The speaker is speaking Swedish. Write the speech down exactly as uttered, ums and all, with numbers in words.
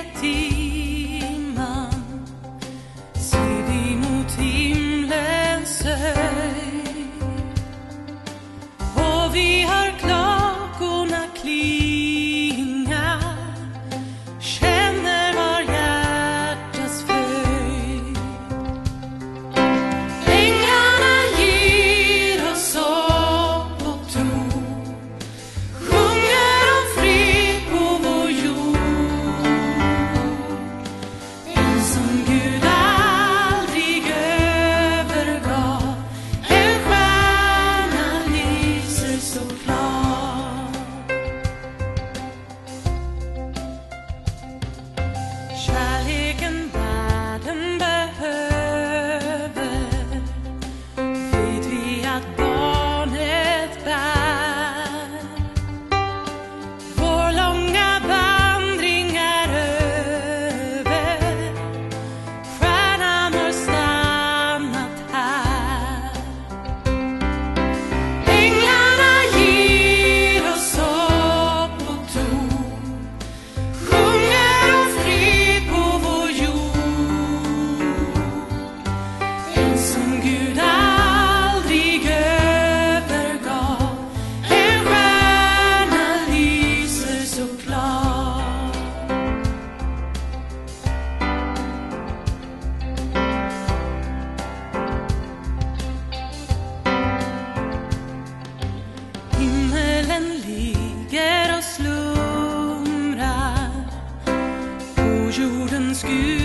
timman ser vi mot himlens höjd, och vi hör klockorna klinga, känner var hjärtas fröjd. Änglarna ger oss hopp och tro, sjunger om fred på vår jord, en som Gud aldrig övergav, en stjärna lyser så klar. Kärleken världen behöver, vet vi att barnet bär. Vår långa vandring är över, stjärnan har stannat här. Änglarna ger oss hopp och tro, sjunger om fred på vår jord, en som Gud aldrig övergav, en stjärna lyser så klar. Himmelen ligger och slumrar, på jordens Gud